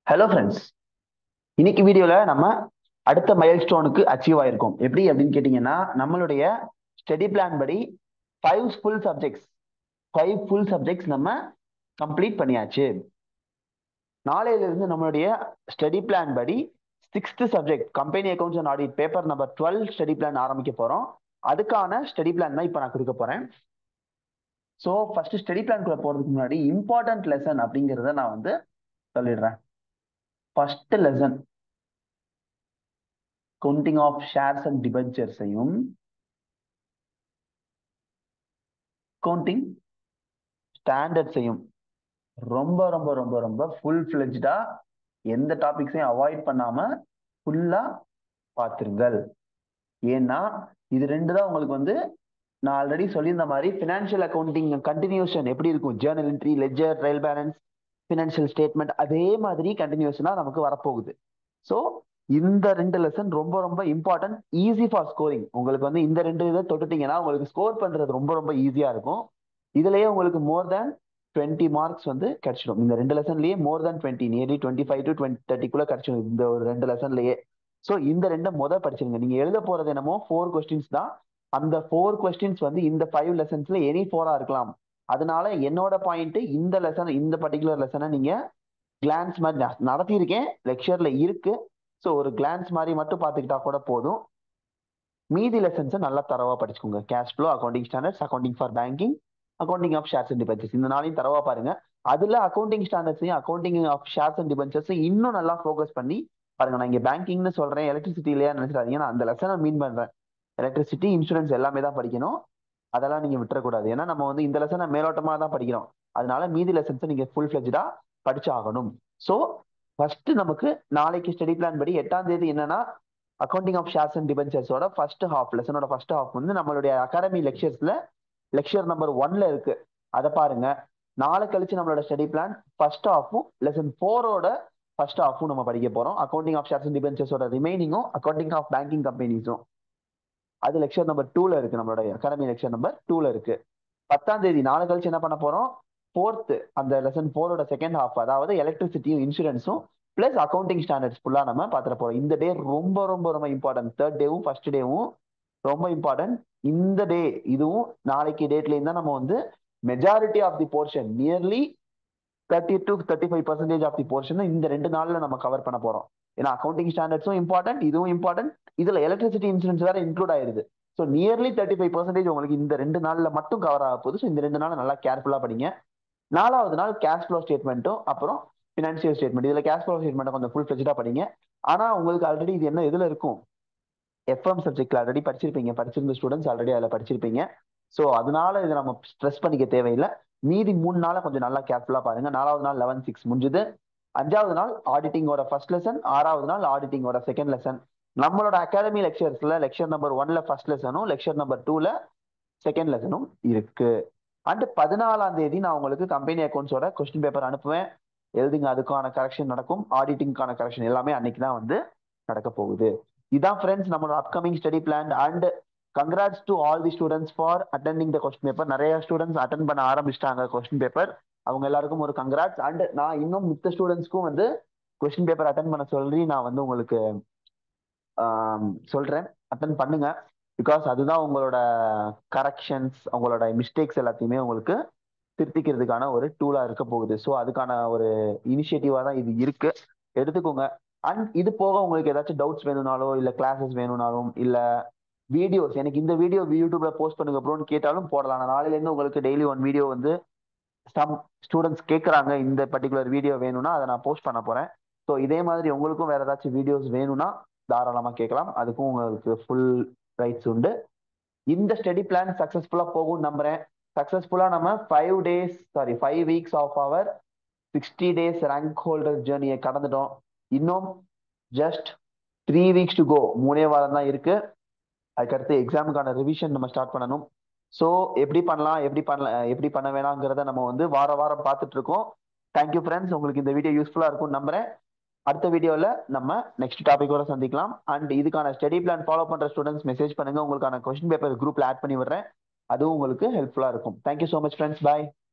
Hello friends, இன்னைக்கு வீடியோல நம்ம அடுத்த மைல்ஸ்டோனுக்கு அச்சீவ் ஆயிருக்கோம். எப்படி அப்படின்னு கேட்டீங்கன்னா, நம்மளுடைய ஸ்டடி பிளான் படி ஃபைவ் ஃபுல் சப்ஜெக்ட்ஸ் நம்ம கம்ப்ளீட் பண்ணியாச்சு. நாளையில இருந்து நம்மளுடைய ஸ்டடி பிளான் படி sixth subject company accounts and audit paper number 12 study plan ஆரம்பிக்க போறோம். அதுக்கான ஸ்டடி பிளான் தான் இப்போ நான் கொடுக்க போறேன். ஸோ ஃபர்ஸ்ட் ஸ்டடி பிளான்குள்ள போறதுக்கு முன்னாடி இம்பார்ட்டன்ட் லெசன் அப்படிங்கிறத நான் சொல்லிடுறேன். First lesson counting of shares and டிபென்ச்சர்ஸையும் கவுண்டிங் ஸ்டாண்டர்ட்ஸையும் ரொம்ப ரொம்ப ரொம்ப ரொம்ப ஃபுல் ஃபிளெஜ்டா எந்த டாபிக்ஸையும் அவாய்ட் பண்ணாம ஃபுல்லா பார்த்துருங்கள். ஏன்னா இது ரெண்டு தான் உங்களுக்கு நான் ஆல்ரெடி சொல்லியிருந்த மாதிரி ஃபினான்ஷியல் அக்கௌண்டிங் கண்டினியூஷன் எப்படி இருக்கும், journal entry, ledger, trial balance, financial statement, அதே மாதிரி கண்டினியூஷனா நமக்கு வரப்போகுது. ஸோ இந்த ரெண்டு லெசன் ரொம்ப ரொம்ப இம்பார்ட்டன்ட், ஈஸி ஃபார் ஸ்கோரிங். உங்களுக்கு இந்த ரெண்டு இதை தொட்டுட்டீங்கன்னா உங்களுக்கு ஸ்கோர் பண்றது ரொம்ப ரொம்ப ஈஸியா இருக்கும். இதுலயே உங்களுக்கு மோர் தேன் 20 மார்க்ஸ் கிடைச்சிடும். இந்த ரெண்டு லெசன்லயே மோர் தேன் 20, நியர்லி 25 to 30 கிடைச்சிடும் இந்த ஒரு ரெண்டு லெசன்லயே. ஸோ இந்த ரெண்டை படிச்சிருங்க. நீங்க எழுத போறது என்னமோ 4 கொஸ்டின்ஸ் தான். அந்த 4 கொஸ்டின்ஸ் இந்த 5 லெசன்ஸ்ல எனி 4-ஆ இருக்கலாம். அதனால என்னோட பாயிண்ட், இந்த லெசன், இந்த பர்டிகுலர் லெசனை நீங்க கிளான்ஸ் மாதிரி நடத்தியிருக்கேன், லெக்சர்ல இருக்கு. ஸோ ஒரு கிளான்ஸ் மாதிரி மட்டும் பார்த்துக்கிட்டா கூட போதும். மீதி லெசன்ஸை நல்லா தரவா படிச்சுக்கோங்க. Cash flow, accounting standards, accounting for banking, accounting of shares and debentures, இந்த நாளையும் தரவா பாருங்க. அதுல அக்கௌண்டிங் ஸ்டாண்டர்ட்ஸையும் அக்கௌண்டிங் ஆஃப் ஷேர்ஸ் அண்ட் டிபென்ச்சர்ஸையும் இன்னும் நல்லா ஃபோக்கஸ் பண்ணி பாருங்க. நான் இங்க பேங்கிங்னு சொல்றேன், எலக்ட்ரிசிட்டி இல்லையா நினைச்சிடாதீங்க. நான் அந்த லெசனை மீன் பண்றேன். எலக்ட்ரிசிட்டி, இன்சூரன்ஸ் எல்லாமே தான் படிக்கணும். அதெல்லாம் நீங்க விட்டுறக்கூடாது. ஏன்னா நம்ம இந்த லெசனை மேலோட்டமா தான் படிக்கிறோம். அதனால மீதி லெசன்ஸை நீங்க ஃபுல் ஃபிளெஜ்டா படிச்சாகணும். ஸோ ஃபர்ஸ்ட் நமக்கு நாளைக்கு ஸ்டடி பிளான் படி 8ஆம் தேதி என்னன்னா, அக்கௌண்டிங் ஆஃப் ஷேர்ஸ் அண்ட் டிபென்ச்சர்ஸோட ஃபர்ஸ்ட் ஹாஃப், லெசனோட ஃபர்ஸ்ட் ஹாஃப் நம்மளுடைய அகாடமி லெக்சர்ஸ்ல லெக்சர் நம்பர் 1ல இருக்கு. அதை பாருங்க. நாளை கழிச்சு நம்மளோட ஸ்டடி பிளான் ஃபர்ஸ்ட் ஹாஃபும் லெசன் 4ஓட ஃபர்ஸ்ட் ஹாஃபும் நம்ம படிக்க போறோம். அக்கௌண்டிங் ஆஃப் ஷேர்ஸ் அண்ட் டிபென்ச்சர்ஸோட ரிமைனிங்கும் அக்கௌண்டிங் ஆஃப் பேங்கிங் கம்பெனிஸும் அது லெக்சர் நம்பர் 2ல இருக்கு. நம்மளோட அகாடமி லெக்சர் நம்பர் 2ல இருக்கு. 10ஆம் தேதி நாளை கழிச்சு என்ன பண்ண போறோம், ஃபோர்த் அந்த லெசன் 4ஓட செகண்ட் ஹாஃப், அதாவது எலக்ட்ரிசிட்டியும் இன்சூரன்ஸும் பிளஸ் அக்கௌண்டிங் ஸ்டாண்டர்ட்ஸ் ஃபுல்லா நம்ம பார்த்துட போறோம். இந்த டே ரொம்ப ரொம்ப ரொம்ப இம்பார்ட்டன்ட். தேர்ட் டேவும் ஃபர்ஸ்ட் டேவும் ரொம்ப இம்பார்ட்டன்ட். இந்த டே இதுவும் நாளைக்கு டேட்ல இருந்தா நம்ம majority of the portion, nearly 30 to 35% of the portion இந்த 2 நாள்ல நம்ம கவர் பண்ண போறோம். ஏன்னா அக்கௌண்டிங் ஸ்டாண்டர்ட்ஸும் இம்பார்ட்டன்ட், இதுவும் இம்பார்ட்டன்ட். இதுல எலக்ட்ரிசிட்டி இன்சூரன்ஸ் வேற இன்க்ளூட் ஆயிருது. ஸோ நியர்லி 35% உங்களுக்கு இந்த 2 நாள்ல மட்டும் கவர் ஆக போகுது. ஸோ இந்த 2 நாள் நல்லா கேர்ஃபுல்லா படிங்க. 4வது நாள் கேஷ் ஃப்ளோ ஸ்டேட்மெண்ட்டும் அப்புறம் ஃபினான்சியல் ஸ்டேட்மெண்ட். இதுல கேஷ் ஃப்ளோ ஸ்டேட்மெண்ட் கொஞ்சம் ஃபுல் ஃபிளெஜ்டா படிங்க. ஆனா உங்களுக்கு ஆல்ரெடி இது என்ன இதுல இருக்கும், எஃப்எம் சப்ஜெக்ட்ல ஆல்ரெடி படிச்சிருப்பீங்க, படிச்சிருந்த ஸ்டூடெண்ட்ஸ் ஆல்ரெடி அதில் படிச்சிருப்பீங்க. ஸோ அதனால இதை நம்ம ஸ்ட்ரெஸ் பண்ணிக்க தேவையில்லை. மீதி 3 நாளை கொஞ்சம் நல்லா கேர்ஃபுல்லா பாருங்க. 4வது நாள் 11/6 முடிஞ்சுது. 5வது நாள் ஆடிட்டிங்கோட ஃபர்ஸ்ட் லெசன், 6வது நாள் ஆடிட்டிங்கோட செகண்ட் லெசன். நம்மளோட அகாடமி லெக்சர்ஸ்ல லெக்சர் நம்பர் 1ல ஃபர்ஸ்ட் லெசனும் லெக்சர் நம்பர் 2ல செகண்ட் லெசனும் இருக்கு. அண்ட் 14ஆம் தேதி நான் உங்களுக்கு கம்பெனி அக்கௌண்ட்ஸோட கொஸ்டின் பேப்பர் அனுப்புவேன். எழுதுங்க, அதுக்கான கரெக்ஷன் நடக்கும். ஆடிட்டிங்கான கரெக்ஷன் எல்லாமே அன்னைக்கு தான் நடக்க போகுது. இதான் ஃப்ரெண்ட்ஸ் நம்மளோட upcoming study plan. And congrats to all the students for attending the question paper. நிறைய ஸ்டூடெண்ட்ஸ் அட்டன் பண்ண ஆரம்பிச்சிட்டாங்க கொஸ்டின் பேப்பர். அவங்க எல்லாருக்கும் ஒரு கங்க்ராட்ஸ். அண்ட் நான் இன்னும் மித்த ஸ்டூடெண்ட்ஸ்க்கும் கொஸ்டின் பேப்பர் அட்டன் பண்ண சொல்லி நான் உங்களுக்கு சொல்றேன். அட்டன் பண்ணுங்க. பிகாஸ் அதுதான் உங்களோட கரெக்ஷன்ஸ், உங்களோட மிஸ்டேக்ஸ் எல்லாத்தையுமே உங்களுக்கு திருத்திக்கிறதுக்கான ஒரு டூலா இருக்க போகுது. ஸோ அதுக்கான ஒரு இனிஷியேட்டிவா தான் இது இருக்கு, எடுத்துக்கோங்க. அண்ட் இது போக உங்களுக்கு ஏதாச்சும் டவுட்ஸ் வேணும்னாலோ, இல்ல கிளாஸஸ் வேணும்னாலும், இல்ல வீடியோஸ், எனக்கு இந்த வீடியோ யூடியூப்ல போஸ்ட் பண்ணுங்க ப்ரோன்னு கேட்டாலும் போடலாம். நான் நாளையில இருந்து உங்களுக்கு டெய்லி 1 வீடியோ சம் ஸ்டூடெண்ட்ஸ் கேட்குறாங்க, இந்த பர்டிகுலர் வீடியோ வேணும்னா அதை நான் போஸ்ட் பண்ண போறேன். ஸோ இதே மாதிரி உங்களுக்கும் வேற ஏதாச்சும் வீடியோஸ் வேணும்னா தாராளமா கேட்கலாம். அதுக்கும் உங்களுக்கு ஃபுல் ரைட்ஸ் உண்டு. இந்த ஸ்டடி பிளான் சக்சஸ்ஃபுல்லா போகும் நம்புறேன். சக்சஸ்ஃபுல்லா நம்ம 5 weeks of our 60 days rank holder ஜேர்னியை கடந்துட்டோம். இன்னும் ஜஸ்ட் 3 வீக்ஸ் டு கோ. 3 வாரம் தான் இருக்கு. அதுக்கடுத்து எக்ஸாமுக்கான ரிவிஷன் நம்ம ஸ்டார்ட் பண்ணணும். ஸோ எப்படி பண்ணலாம், எப்படி பண்ண வேணாங்கிறத நம்ம வார வாரம் பார்த்துட்டு இருக்கோம். Thank you friends. உங்களுக்கு இந்த வீடியோ யூஸ்ஃபுல்லா இருக்கும் நம்புறேன். அடுத்த வீடியோல நம்ம நெக்ஸ்ட் டாபிக்கோட சந்திக்கலாம். அண்ட் இதுக்கான ஸ்டடி பிளான் ஃபாலோ பண்ற ஸ்டூடெண்ட்ஸ் மெசேஜ் பண்ணுங்க. உங்களுக்கான கொஸ்டின் பேப்பர் குரூப்ல ஆட் பண்ணி விடுறேன். அதுவும் உங்களுக்கு ஹெல்ப்ஃபுல்லா இருக்கும். Thank you so much friends. பாய்.